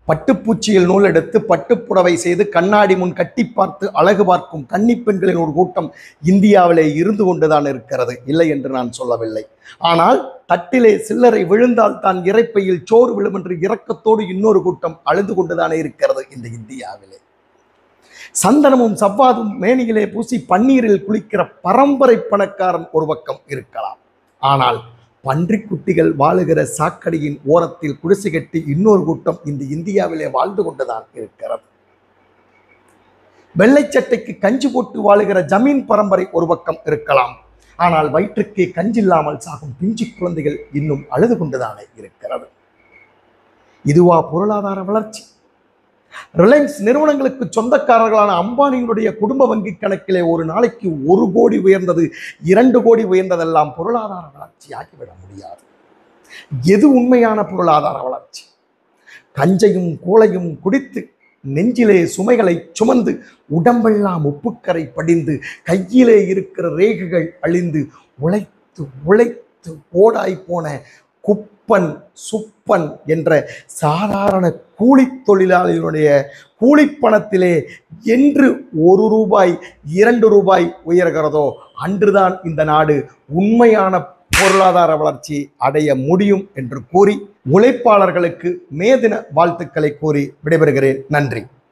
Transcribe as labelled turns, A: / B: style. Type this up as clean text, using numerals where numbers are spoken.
A: பட்டுப்பூச்சியில் நூல் எடுத்து பட்டுப்புடவை செய்து கண்ணாடி முன் கட்டி பார்த்து அழகு பார்க்கும் கன்னிப்பெண்களின் ஒரு கூட்டம் இந்தியாவிலே இருந்து கொண்டுதான் இருக்கிறது, இல்லை என்று நான் சொல்லவில்லை. ஆனால் தட்டிலே சில்லறை விழுந்தால் தான் இறைப்பையில் சோறு விழும் என்று இரக்கத்தோடு இன்னொரு கூட்டம் அழுது கொண்டுதானே இருக்கிறது இந்த இந்தியாவிலே. சந்தனமும் சவ்வாதும் மேனியிலே பூசி பன்னீரில் குளிக்கிற பரம்பரை பணக்காரன் ஒரு பக்கம் இருக்கலாம். ஆனால் பன்றிக்குட்டிகள் வாழுகிற சாக்கடையின் ஓரத்தில் குடிசை கட்டி இன்னொரு கூட்டம் இந்த இந்தியாவிலே வாழ்ந்து கொண்டுதான் இருக்கிறது. வெள்ளைச்சட்டைக்கு கஞ்சி போட்டு வாழுகிற ஜமீன் பரம்பரை ஒரு பக்கம் இருக்கலாம். ஆனால் வயிற்றுக்கு கஞ்சில்லாமல் சாகும் பிஞ்சு குழந்தைகள் இன்னும் அழுது கொண்டுதானே இருக்கிறது. இதுவா பொருளாதார வளர்ச்சி? ரிலையன்ஸ் நிறுவனங்களுக்கு சொந்தக்காரர்களான அம்பானியினுடைய குடும்ப வங்கி கணக்கிலே ஒரு நாளைக்கு 1 கோடி உயர்ந்தது, 2 கோடி உயர்ந்ததெல்லாம் பொருளாதார வளர்ச்சி ஆகிவிட முடியாது. எது உண்மையான பொருளாதார வளர்ச்சி? கஞ்சையும் கோளையும் குடித்து நெஞ்சிலே சுமைகளை சுமந்து உடம்பெல்லாம் உப்புக்கரை படிந்து கையிலே இருக்கிற ரேகைகள் அழிந்து உழைத்து உழைத்து ஓடாய் போன குப்பன் சுப்பன் என்ற சாதாரண கூலி தொழிலாளிகளுடைய கூலிப்பணத்திலே என்று 1 ரூபாய் 2 ரூபாய் உயர்கிறதோ அன்றுதான் இந்த நாடு உண்மையான பொருளாதார வளர்ச்சி அடைய முடியும் என்று கூறி உழைப்பாளர்களுக்கு மே தின வாழ்த்துக்களை கூறி விடைபெறுகிறேன். நன்றி.